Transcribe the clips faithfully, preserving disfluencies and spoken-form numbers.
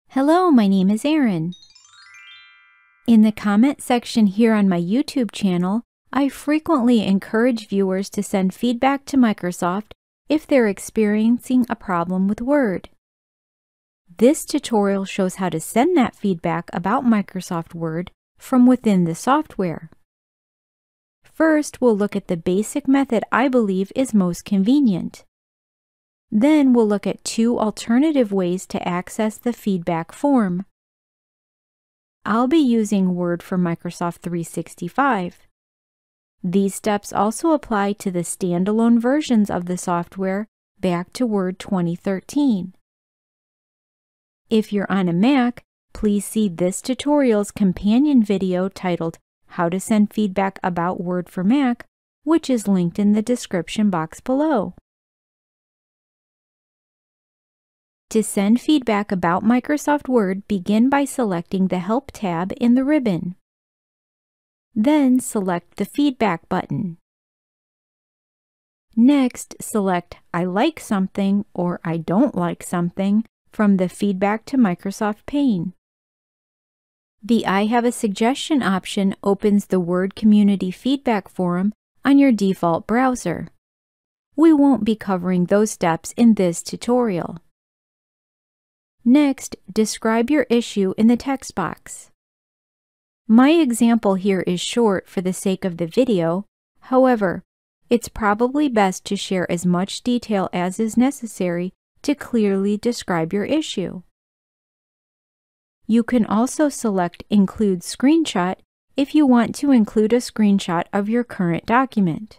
Hello, my name is Erin. In the comment section here on my YouTube channel, I frequently encourage viewers to send feedback to Microsoft if they're experiencing a problem with Word. This tutorial shows how to send that feedback about Microsoft Word from within the software. First, we'll look at the basic method I believe is most convenient. Then we'll look at two alternative ways to access the feedback form. I'll be using Word for Microsoft three sixty-five. These steps also apply to the standalone versions of the software back to Word twenty thirteen. If you're on a Mac, please see this tutorial's companion video titled How to Send Feedback About Word for Mac, which is linked in the description box below. To send feedback about Microsoft Word, begin by selecting the Help tab in the ribbon. Then select the Feedback button. Next, select I like something or I don't like something from the Feedback to Microsoft pane. The I have a suggestion option opens the Word Community Feedback Forum on your default browser. We won't be covering those steps in this tutorial. Next, describe your issue in the text box. My example here is short for the sake of the video. However, it's probably best to share as much detail as is necessary to clearly describe your issue. You can also select Include Screenshot if you want to include a screenshot of your current document.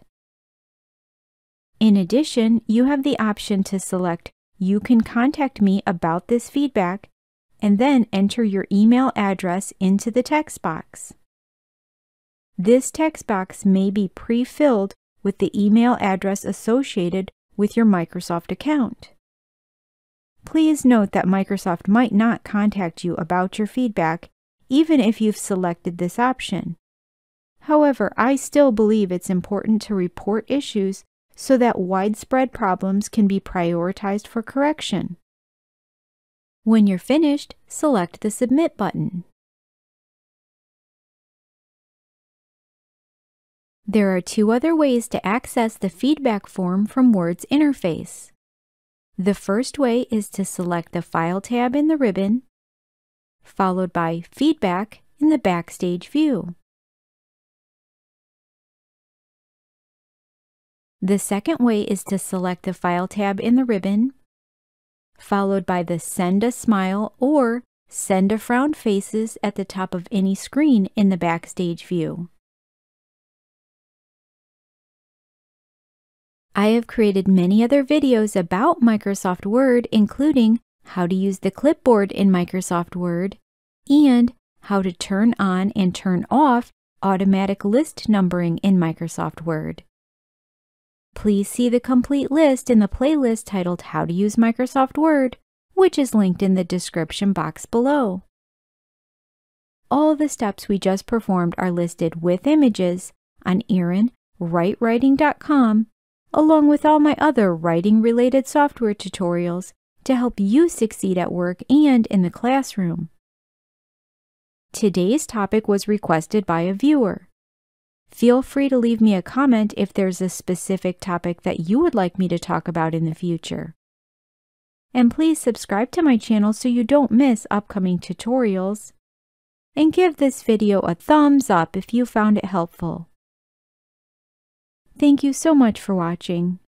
In addition, you have the option to select You can contact me about this feedback, and then enter your email address into the text box. This text box may be pre-filled with the email address associated with your Microsoft account. Please note that Microsoft might not contact you about your feedback, even if you've selected this option. However, I still believe it's important to report issues so that widespread problems can be prioritized for correction. When you're finished, select the Submit button. There are two other ways to access the feedback form from Word's interface. The first way is to select the File tab in the ribbon, followed by Feedback in the Backstage view. The second way is to select the File tab in the ribbon, followed by the Send a Smile or Send a Frown faces at the top of any screen in the Backstage view. I have created many other videos about Microsoft Word, including how to use the clipboard in Microsoft Word and how to turn on and turn off automatic list numbering in Microsoft Word. Please see the complete list in the playlist titled How to Use Microsoft Word, which is linked in the description box below. All the steps we just performed are listed with images on erin write writing dot com, along with all my other writing-related software tutorials to help you succeed at work and in the classroom. Today's topic was requested by a viewer. Feel free to leave me a comment if there's a specific topic that you would like me to talk about in the future. And please subscribe to my channel so you don't miss upcoming tutorials. And give this video a thumbs up if you found it helpful. Thank you so much for watching.